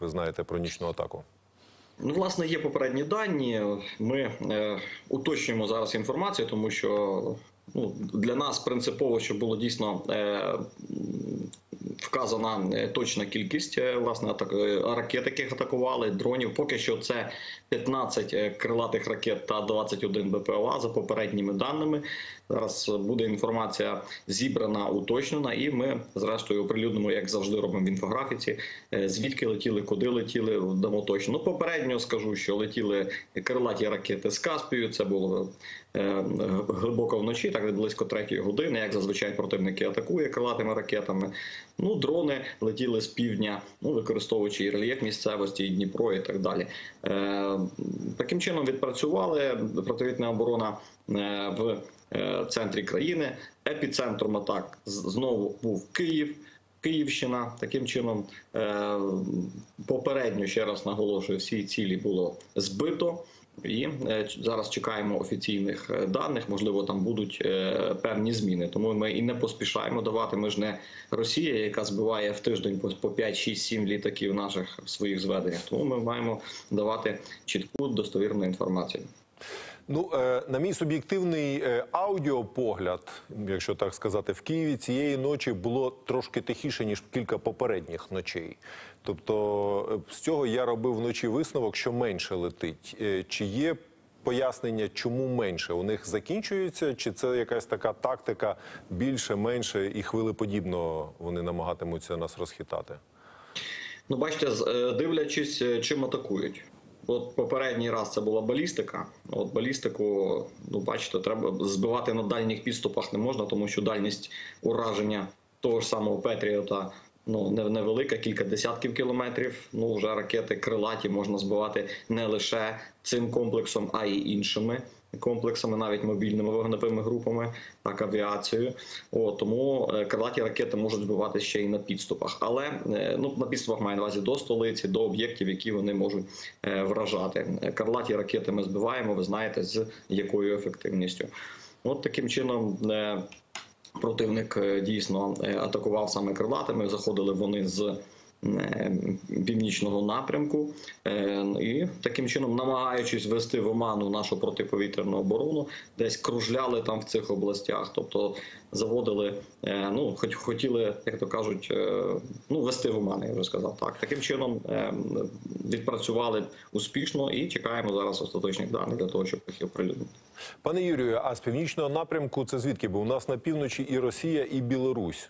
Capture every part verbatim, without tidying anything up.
ви знаєте про нічну атаку? Ну, власне, є попередні дані. Ми е, уточнюємо зараз інформацію, тому що ну, для нас принципово, щоб було дійсно е, вказана точна кількість власне атак, ракет, яких атакували, дронів. Поки що це п'ятнадцять крилатих ракет та двадцять один БПЛА за попередніми даними. Зараз буде інформація зібрана, уточнена, і ми, зрештою, оприлюднимо, як завжди робимо в інфографіці, звідки летіли, куди летіли, дамо точно. Ну, попередньо скажу, що летіли крилаті ракети з Каспію, це було глибоко вночі, так близько третьої години, як зазвичай противники атакує крилатими ракетами. Ну, дрони летіли з півдня, ну, використовуючи і рельєф місцевості, і Дніпро, і так далі. Е, таким чином відпрацювали, противітна оборона е, в е, центрі країни. Епіцентром атак знову був Київ, Київщина. Таким чином, е, попередньо, ще раз наголошую, всі цілі було збито. І зараз чекаємо офіційних даних, можливо, там будуть певні зміни. Тому ми і не поспішаємо давати. Ми ж не Росія, яка збиває в тиждень по п'ять, шість, сім літаків наших в своїх зведеннях. Тому ми маємо давати чітку, достовірну інформацію. Ну, на мій суб'єктивний аудіопогляд, якщо так сказати, в Києві цієї ночі було трошки тихіше, ніж кілька попередніх ночей. Тобто, з цього я робив вночі висновок, що менше летить. Чи є пояснення, чому менше? У них закінчується, чи це якась така тактика більше-менше і хвилеподібно вони намагатимуться нас розхитати? Ну, бачите, дивлячись, чим атакують. От попередній раз це була балістика. От балістику, ну, бачите, треба збивати на дальніх підступах не можна, тому що дальність ураження того ж самого Петріота, ну, невелика, кілька десятків кілометрів. Ну, вже ракети крилаті можна збивати не лише цим комплексом, а й іншими комплексами, навіть мобільними вогневими групами, так, авіацією. О, тому крилаті ракети можуть збивати ще й на підступах. Але ну, на підступах маю на увазі до столиці, до об'єктів, які вони можуть вражати. Крилаті ракети ми збиваємо, ви знаєте, з якою ефективністю. От таким чином противник дійсно атакував саме крилатими, заходили вони з північного напрямку і таким чином, намагаючись ввести в оману нашу протиповітряну оборону, десь кружляли там в цих областях, тобто заводили, ну, хоч хотіли, як то кажуть, ну, ввести в оману, я вже сказав так. Таким чином відпрацювали успішно і чекаємо зараз остаточних даних для того, щоб їх оприлюднити. Пане Юрію, а з північного напрямку це звідки? Бо у нас на півночі і Росія, і Білорусь.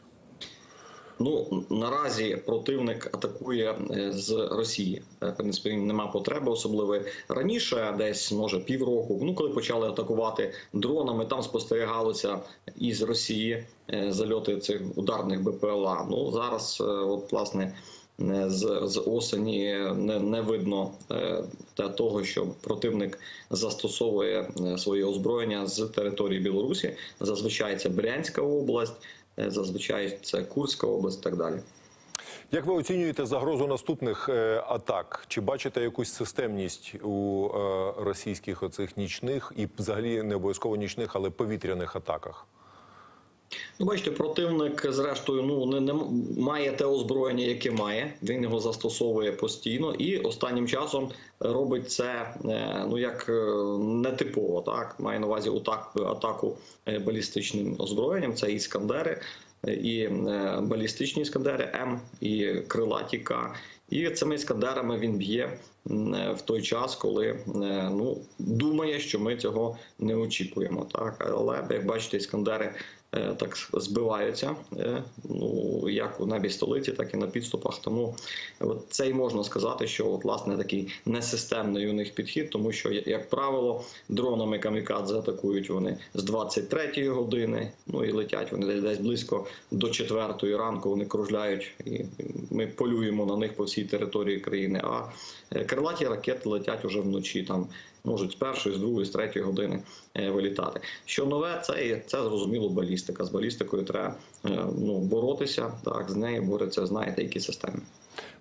Ну, наразі противник атакує з Росії. В принципі, нема потреби особливо. Раніше, десь, може, півроку, ну, коли почали атакувати дронами, там спостерігалося із Росії зальоти цих ударних БПЛА. Ну, зараз, от, власне, з, з осені не, не видно е, того, що противник застосовує своє озброєння з території Білорусі. Зазвичай це Брянська область, зазвичай це Курська область і так далі. Як ви оцінюєте загрозу наступних е, атак? Чи бачите якусь системність у е, російських оцих нічних і взагалі не обов'язково нічних, але повітряних атаках? Ну, бачите, противник, зрештою, ну, не, не має те озброєння, яке має. Він його застосовує постійно і останнім часом робить це, ну, як нетипово, так? Має на увазі атаку, атаку балістичним озброєнням, це іскандери, і балістичні іскандери М, і крилаті К. І цими іскандерами він б'є в той час, коли, ну, думає, що ми цього не очікуємо. Так? Але, як бачите, іскандери так збиваються, ну, як у небі столиці, так і на підступах. Тому от це й можна сказати, що от, власне, такий несистемний у них підхід, тому що, як правило, дронами камікадзе атакують вони з двадцять третьої години, ну і летять вони десь близько до четвертої ранку, вони кружляють, і ми полюємо на них по всій території країни. А крилаті ракети летять уже вночі, там можуть з першої, з другої, з третьої години вилітати. Що нове, це, це зрозуміло балістика. З балістикою треба, ну, боротися, так, з нею борються, знаєте, які системи.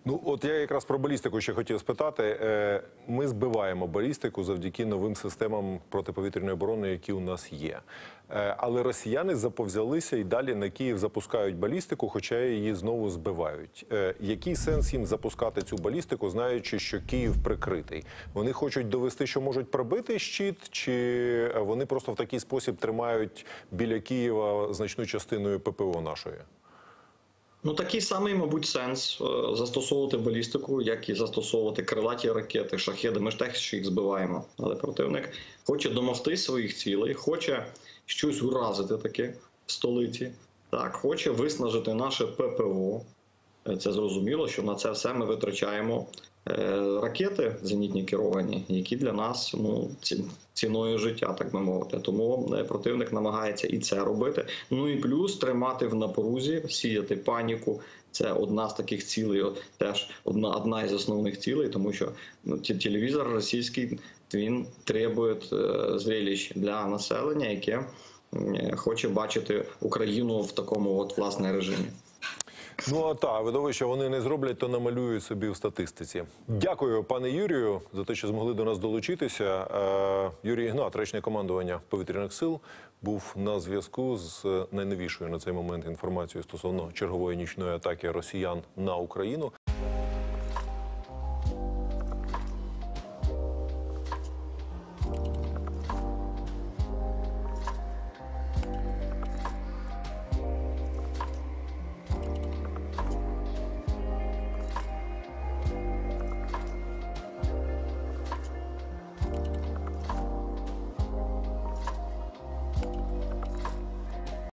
Ну, от я якраз про балістику ще хотів спитати. Е, Ми збиваємо балістику завдяки новим системам протиповітряної оборони, які у нас є. Е, Але росіяни заповзялися і далі на Київ запускають балістику, хоча її знову збивають. Е, Який сенс їм запускати цю балістику, знаючи, що Київ прикритий? Вони хочуть довести, що можуть пробити щит, чи вони просто в такий спосіб тримають біля Києва значну частиною ППО нашої? Ну, такий самий, мабуть, сенс е, застосовувати балістику, як і застосовувати крилаті ракети, шахеди. Ми ж теж їх збиваємо. Але противник хоче домогти своїх цілей, хоче щось уразити таке в столиці. Так, хоче виснажити наше ППО. Е, Це зрозуміло, що на це все ми витрачаємо е, ракети зенітні керовані, які для нас ну, ці- ціною життя, так би мовити. Тому е, противник намагається і це робити. Ну і плюс тримати в напрузі, сіяти паніку. Це одна з таких цілей, от теж одна, одна із основних цілей, тому що ну, ті- телевізор російський, він требує е, зрелищ для населення, яке е, хоче бачити Україну в такому от власне режимі. Ну а та видовище вони не зроблять, то намалюють собі в статистиці. Дякую, пане Юрію, за те, що змогли до нас долучитися. Е, Юрій Ігнат, речник командування повітряних сил, був на зв'язку з найновішою на цей момент інформацією стосовно чергової нічної атаки росіян на Україну.